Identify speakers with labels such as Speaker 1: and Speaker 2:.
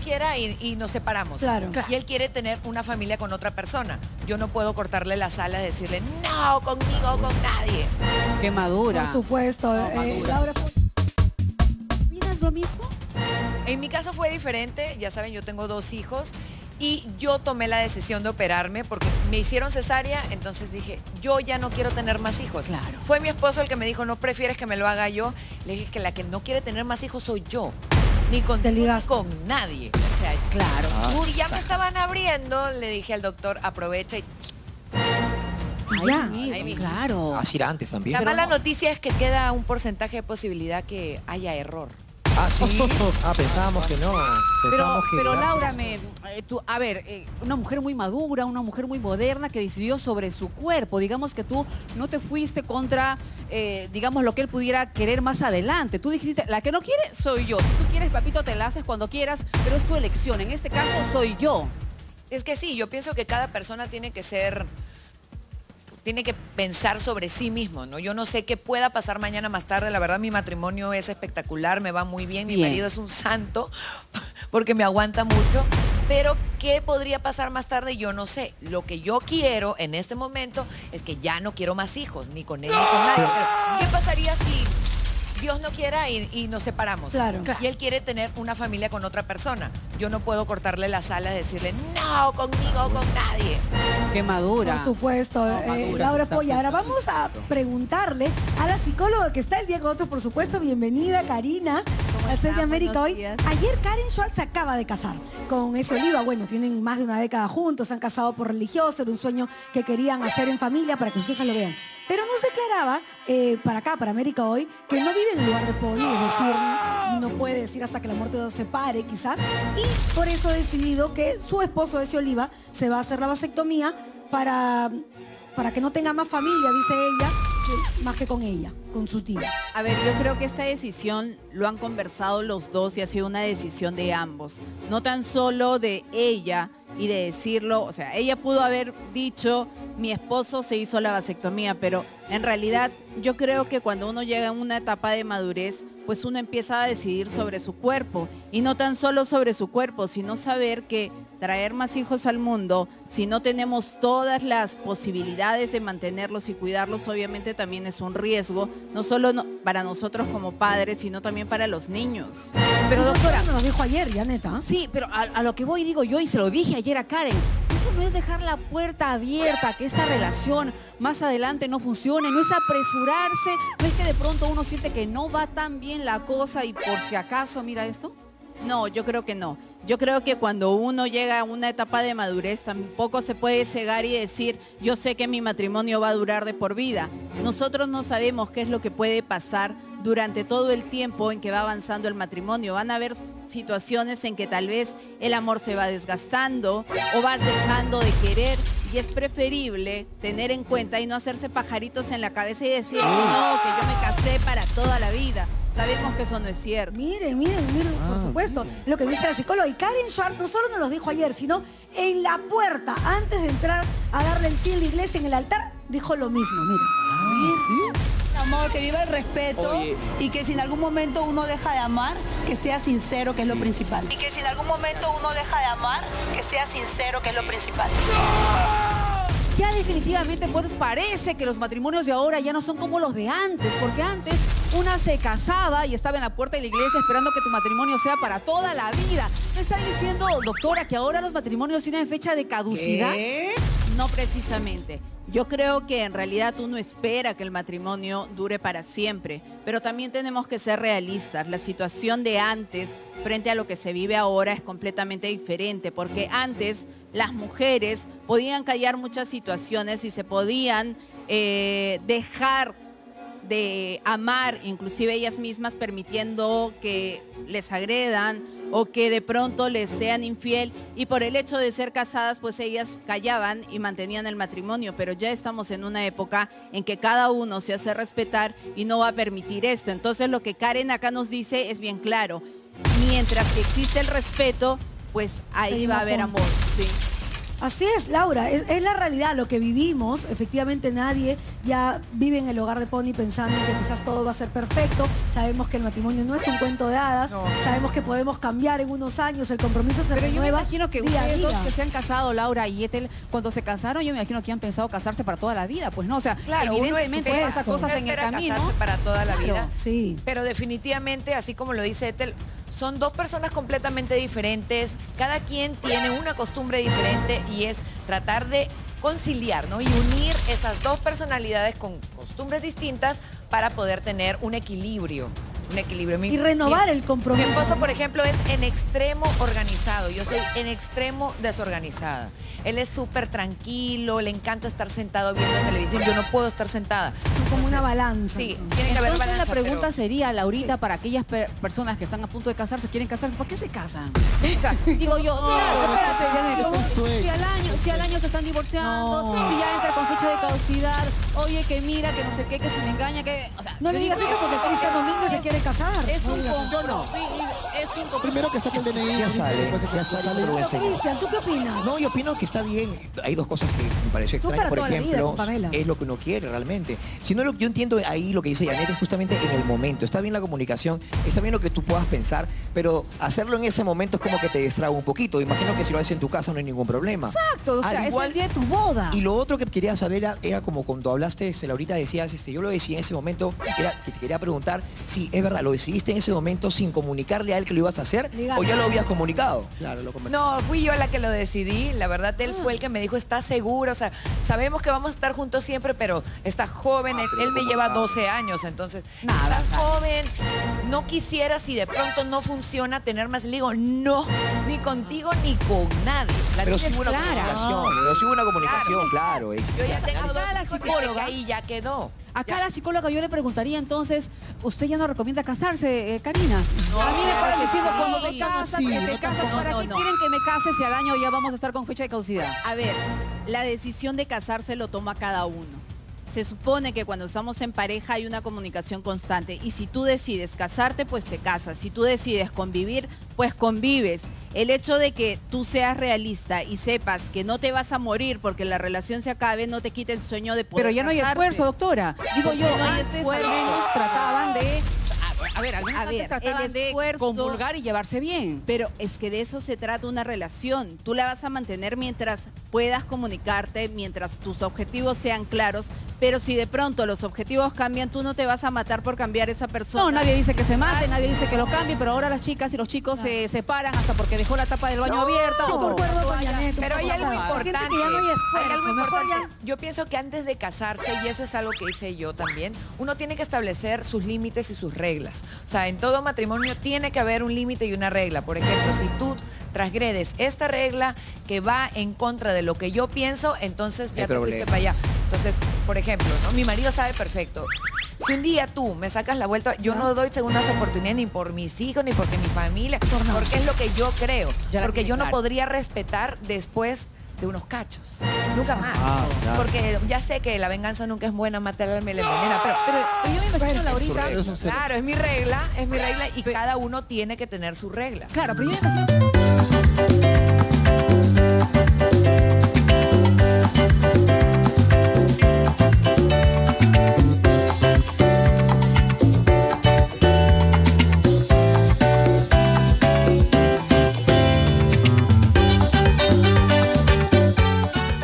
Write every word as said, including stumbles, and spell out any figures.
Speaker 1: quiera y, y nos separamos.
Speaker 2: Claro.
Speaker 1: Y él quiere tener una familia con otra persona. Yo no puedo cortarle las alas y decirle, no, conmigo, con nadie.
Speaker 3: Qué madura.
Speaker 2: Por supuesto.
Speaker 3: No,
Speaker 2: eh,
Speaker 3: madura.
Speaker 2: Laura,
Speaker 3: ¿opinas lo mismo?
Speaker 1: En mi caso fue diferente. Ya saben, yo tengo dos hijos. Y yo tomé la decisión de operarme porque me hicieron cesárea, entonces dije, yo ya no quiero tener más hijos.
Speaker 3: Claro.
Speaker 1: Fue mi esposo el que me dijo, ¿no prefieres que me lo haga yo? Le dije que la que no quiere tener más hijos soy yo. Ni con,
Speaker 2: Te
Speaker 1: ni
Speaker 2: ligaste.
Speaker 1: con nadie. O sea,
Speaker 3: Claro.
Speaker 1: uy, ya me estaban abriendo, le dije al doctor, aprovecha y...
Speaker 3: Ay,
Speaker 2: Ya.
Speaker 3: amigo,
Speaker 1: Ahí mismo.
Speaker 3: claro.
Speaker 4: Así era antes también.
Speaker 1: La
Speaker 4: Pero
Speaker 1: mala
Speaker 4: no.
Speaker 1: noticia es que queda un porcentaje de posibilidad que haya error.
Speaker 4: Ah, sí. Ah, pensábamos que no.
Speaker 3: Pero,
Speaker 4: Pensábamos que
Speaker 3: pero
Speaker 4: era-
Speaker 3: Laura, me, eh, tú, a ver, eh, una mujer muy madura, una mujer muy moderna que decidió sobre su cuerpo. Digamos que tú no te fuiste contra, eh, digamos, lo que él pudiera querer más adelante. Tú dijiste, la que no quiere soy yo. Si tú quieres, papito, te la haces cuando quieras, pero es tu elección. En este caso, soy yo.
Speaker 1: Es que sí, yo pienso que cada persona tiene que ser, tiene que pensar sobre sí mismo, ¿no? Yo no sé qué pueda pasar mañana más tarde. La verdad, mi matrimonio es espectacular, me va muy bien. Mi
Speaker 3: Bien.
Speaker 1: marido es un santo porque me aguanta mucho. Pero qué podría pasar más tarde, yo no sé. Lo que yo quiero en este momento es que ya no quiero más hijos, ni con él ni con nadie. Pero, ¿qué pasaría si Dios no quiera y, y nos separamos?
Speaker 2: Claro.
Speaker 1: Y él quiere tener una familia con otra persona. Yo no puedo cortarle las alas y decirle, no, conmigo, con nadie.
Speaker 3: Qué madura.
Speaker 2: por supuesto.
Speaker 3: No,
Speaker 2: eh,
Speaker 3: madura,
Speaker 2: Laura
Speaker 3: está
Speaker 2: Polla. Ahora
Speaker 3: pensando.
Speaker 2: vamos a preguntarle a la psicóloga que está el día con nosotros, por supuesto. Bienvenida, Karina, al Set de
Speaker 5: está?
Speaker 2: América
Speaker 5: Buenos
Speaker 2: hoy.
Speaker 5: días.
Speaker 2: Ayer Karen Schwartz se acaba de casar con ese Oliva. Bueno, tienen más de una década juntos, se han casado por religioso, era un sueño que querían hacer en familia para que sus hijas lo vean. Pero nos declaraba, eh, para acá, para América hoy, que no vive en el lugar de Poli, es decir, no puede decir hasta que la muerte los separe, quizás. Y por eso ha decidido que su esposo, ese Oliva, se va a hacer la vasectomía para, para que no tenga más familia, dice ella, que- más que con ella, con sus tíos.
Speaker 5: A ver, yo creo que esta decisión lo han conversado los dos y ha sido una decisión de ambos. No tan solo de ella y de decirlo, o sea, ella pudo haber dicho, mi esposo se hizo la vasectomía, pero en realidad yo creo que cuando uno llega a una etapa de madurez, pues uno empieza a decidir sobre su cuerpo. Y no tan solo sobre su cuerpo, sino saber que traer más hijos al mundo, si no tenemos todas las posibilidades de mantenerlos y cuidarlos, obviamente también es un riesgo, no solo no- para nosotros como padres, sino también para los niños.
Speaker 3: Pero doctora,
Speaker 2: Nos lo dijo ayer, Janeta.
Speaker 3: sí, pero a, a lo que voy digo yo, y se lo dije ayer a Karen, eso no es dejar la puerta abierta, que esta relación más adelante no funcione, no es apresurarse, no es que de pronto uno siente que no va tan bien la cosa y por si acaso, mira esto.
Speaker 5: No, yo creo que no. Yo creo que cuando uno llega a una etapa de madurez tampoco se puede cegar y decir, yo sé que mi matrimonio va a durar de por vida. Nosotros no sabemos qué es lo que puede pasar durante todo el tiempo en que va avanzando el matrimonio. Van a haber situaciones en que tal vez el amor se va desgastando o vas dejando de querer y es preferible tener en cuenta y no hacerse pajaritos en la cabeza y decir, no, que yo me casé para toda la vida. Sabemos que eso no es cierto.
Speaker 2: Miren, miren, miren, por supuesto, lo que dice la psicóloga. Y Karen Schwartz no solo nos lo dijo ayer, sino en la puerta, antes de entrar a darle el sí en la iglesia, en el altar, dijo lo mismo, miren.
Speaker 6: Amor, que viva el respeto.
Speaker 4: Oye.
Speaker 6: Y que si en algún momento uno deja de amar, que sea sincero, que es lo principal. Y que si en algún momento uno deja de amar, que sea sincero, que es lo principal.
Speaker 3: Ya definitivamente pues parece que los matrimonios de ahora ya no son como los de antes, porque antes una se casaba y estaba en la puerta de la iglesia esperando que tu matrimonio sea para toda la vida. ¿Me está diciendo, doctora, que ahora los matrimonios tienen fecha de caducidad?
Speaker 5: No precisamente. Yo creo que en realidad uno espera que el matrimonio dure para siempre, pero también tenemos que ser realistas. La situación de antes frente a lo que se vive ahora es completamente diferente, porque antes las mujeres podían callar muchas situaciones y se podían eh, dejar de amar, inclusive ellas mismas permitiendo que les agredan o que de pronto les sean infiel, y por el hecho de ser casadas pues ellas callaban y mantenían el matrimonio, pero ya estamos en una época en que cada uno se hace respetar y no va a permitir esto. Entonces lo que Karen acá nos dice es bien claro, mientras que existe el respeto, pues ahí
Speaker 2: Seguimos
Speaker 5: va a haber
Speaker 2: juntos.
Speaker 5: amor. Sí.
Speaker 2: Así es, Laura, es, es la realidad, lo que vivimos. Efectivamente nadie ya vive en el hogar de Pony pensando que quizás todo va a ser perfecto. Sabemos que el matrimonio no es un cuento de hadas. No. Sabemos que podemos cambiar en unos años, el compromiso se
Speaker 3: Pero
Speaker 2: renueva.
Speaker 3: yo me imagino que
Speaker 2: día
Speaker 3: ustedes
Speaker 2: a día.
Speaker 3: dos que se han casado, Laura y Ethel, cuando se casaron, yo me imagino que han pensado casarse para toda la vida. Pues no, o sea,
Speaker 1: claro,
Speaker 3: evidentemente
Speaker 1: uno espera,
Speaker 3: pasan cosas
Speaker 1: uno
Speaker 3: en el
Speaker 1: espera
Speaker 3: camino.
Speaker 1: casarse para toda la
Speaker 2: Claro,
Speaker 1: vida.
Speaker 2: sí.
Speaker 1: Pero definitivamente, así como lo dice Ethel, son dos personas completamente diferentes. Cada quien tiene una costumbre diferente y es tratar de conciliar, ¿no? Y unir esas dos personalidades con costumbres distintas para poder tener un equilibrio. Un equilibrio. Mi,
Speaker 2: Y renovar
Speaker 1: mi,
Speaker 2: el compromiso.
Speaker 1: Mi esposo, por ejemplo, es en extremo organizado. Yo soy en extremo desorganizada. Él es súper tranquilo, le encanta estar sentado viendo televisión. Yo no puedo estar sentada.
Speaker 2: Son como una balanza.
Speaker 1: Sí, tiene que haber
Speaker 3: Entonces
Speaker 1: balanza,
Speaker 3: la pregunta
Speaker 1: pero...
Speaker 3: sería, Laurita, para aquellas per personas que están a punto de casarse o quieren casarse, ¿por qué se casan? O sea, digo yo, claro, espérate, Janet, si al año, si al año se están divorciando,
Speaker 2: No.
Speaker 3: si ya entra con fecha de caducidad, oye, que mira, que no sé qué, que si me engaña, que... O sea,
Speaker 2: No le
Speaker 3: yo
Speaker 2: digas
Speaker 3: digo,
Speaker 2: eso porque Cristian Domínguez se
Speaker 3: es-
Speaker 2: quiere casar.
Speaker 3: Es
Speaker 2: No
Speaker 3: un
Speaker 2: digas eso.
Speaker 3: compromiso, es un compromiso.
Speaker 4: Primero que saque el D N I. Ya sale,
Speaker 7: después que
Speaker 4: ya
Speaker 7: se
Speaker 4: sale.
Speaker 7: sale,
Speaker 2: Pero,
Speaker 7: lo enseño.
Speaker 2: Cristian, ¿tú qué opinas?
Speaker 7: No, yo opino que está bien. Hay dos cosas que me pareció
Speaker 2: Tú
Speaker 7: extraño.
Speaker 2: para
Speaker 7: Por
Speaker 2: toda la vida,
Speaker 7: ejemplo,
Speaker 2: con Pamela.
Speaker 7: es lo que uno quiere realmente. Si no, lo, yo entiendo ahí lo que dice Janet es justamente en el momento. Está bien la comunicación, está bien lo que tú puedas pensar, pero hacerlo en ese momento es como que te distrae un poquito. Imagino que si lo haces en tu casa no hay ningún problema.
Speaker 3: Exacto, o sea,
Speaker 7: Al
Speaker 3: es
Speaker 7: igual-
Speaker 3: el día de tu boda.
Speaker 7: Y lo otro que quería saber era, era como cuando hablaste, este, Laurita, decías, este, yo lo decía en ese momento, era que te quería preguntar si es verdad, lo decidiste en ese momento sin comunicarle a él que lo ibas a hacer
Speaker 2: Legal.
Speaker 7: o ya lo habías comunicado.
Speaker 4: Claro, lo conversamos.
Speaker 1: No, fui yo la que lo decidí. La verdad, él fue el que me dijo, ¿estás seguro? O sea, sabemos que vamos a estar juntos siempre, pero estás joven.
Speaker 7: Ah,
Speaker 1: él,
Speaker 7: pero
Speaker 1: él me
Speaker 7: ¿cómo
Speaker 1: lleva
Speaker 7: está?
Speaker 1: doce años, entonces,
Speaker 3: Nada,
Speaker 1: estás
Speaker 3: nada.
Speaker 1: joven. No quisiera, si de pronto no funciona, tener más. Le digo, no, ni contigo ni con nadie. La
Speaker 7: Pero sí
Speaker 1: tienes
Speaker 7: hubo una
Speaker 1: clara.
Speaker 7: comunicación, pero sí hubo una comunicación, claro. es-
Speaker 1: Yo ya tengo
Speaker 3: Acá
Speaker 1: dos
Speaker 3: la
Speaker 1: hijos y sé que
Speaker 3: psicóloga.
Speaker 1: ahí ya quedó.
Speaker 3: Acá
Speaker 1: Ya.
Speaker 3: la psicóloga yo le preguntaría entonces, ¿usted ya no recomienda casarse, eh, Karina? a mí me
Speaker 1: claro
Speaker 3: paran
Speaker 1: que
Speaker 3: diciendo
Speaker 1: sí.
Speaker 3: cuando te casas,
Speaker 4: Sí,
Speaker 3: que
Speaker 4: no
Speaker 3: te casas,
Speaker 5: tampoco.
Speaker 3: ¿para
Speaker 5: No,
Speaker 3: qué
Speaker 5: no, no.
Speaker 3: quieren que me case si al año ya vamos a estar con fecha de caducidad?
Speaker 5: A ver, la decisión de casarse lo toma cada uno. Se supone que cuando estamos en pareja hay una comunicación constante y si tú decides casarte, pues te casas. Si tú decides convivir, pues convives. El hecho de que tú seas realista y sepas que no te vas a morir porque la relación se acabe, no te quita el sueño de poder
Speaker 3: Pero ya no hay
Speaker 5: casarte.
Speaker 3: esfuerzo, doctora. Digo yo,
Speaker 5: No hay
Speaker 3: antes
Speaker 5: esfuerzo.
Speaker 3: al menos trataban de... A, a ver, al menos
Speaker 5: A
Speaker 3: antes
Speaker 5: ver,
Speaker 3: trataban
Speaker 5: el
Speaker 3: de
Speaker 5: esfuerzo-
Speaker 3: convulgar y llevarse bien.
Speaker 5: Pero es que de eso se trata una relación. Tú la vas a mantener mientras puedas comunicarte, mientras tus objetivos sean claros, pero si de pronto los objetivos cambian, tú no te vas a matar por cambiar esa persona.
Speaker 3: No, nadie dice que se mate, nadie dice que lo cambie, pero ahora las chicas y los chicos se separan hasta porque dejó la tapa del baño abierta.
Speaker 2: Sí,
Speaker 3: o por
Speaker 2: concuerdo
Speaker 3: la
Speaker 2: con
Speaker 3: toalla.
Speaker 2: Janet.
Speaker 1: Pero hay algo
Speaker 2: Siente
Speaker 1: importante.
Speaker 2: que ya no hay esfuerzo,
Speaker 1: Hay algo
Speaker 2: mejor
Speaker 1: importante. Yo pienso que antes de casarse, y eso es algo que hice yo también, uno tiene que establecer sus límites y sus reglas. O sea, en todo matrimonio tiene que haber un límite y una regla. Por ejemplo, si tú transgredes esta regla que va en contra de lo que yo pienso, entonces ya
Speaker 7: Hay
Speaker 1: te fuiste
Speaker 7: problema.
Speaker 1: para allá. Entonces, por ejemplo, ¿no? Mi marido sabe perfecto. Si un día tú me sacas la vuelta, yo no doy segundas oportunidades ni por mis hijos, ni porque mi familia,
Speaker 2: Por nada.
Speaker 1: porque es lo que yo creo.
Speaker 3: Ya la
Speaker 1: Porque
Speaker 3: tiene
Speaker 1: yo no
Speaker 3: clara.
Speaker 1: podría respetar después de unos cachos. Nunca más.
Speaker 4: Ah, claro.
Speaker 1: Porque ya sé que la venganza nunca es buena, matar al alma y la envenena, pero,
Speaker 3: Pero, pero yo me imagino, Laurita...
Speaker 4: regla. Eso es serio.
Speaker 1: claro, es mi regla, es mi regla y cada uno tiene que tener su regla.
Speaker 3: Claro, pero yo me imagino...